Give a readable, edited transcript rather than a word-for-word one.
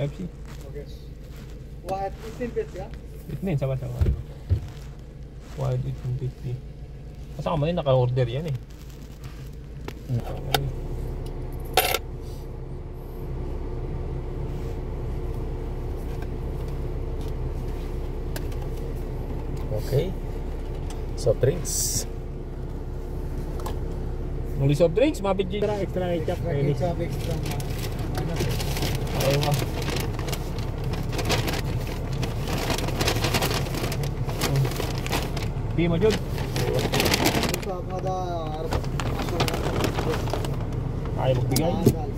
Pepsi. Okay. What? 15 pesos ka? Itnin, sama-sama. Wild 1850. Kasama yun, naka-order yan eh. Okay. Soft drinks. Muli soft drinks, mapit dito. Extra ketchup. Extra. Ayaw mo. Di mo Jud. Ayaw magbigay.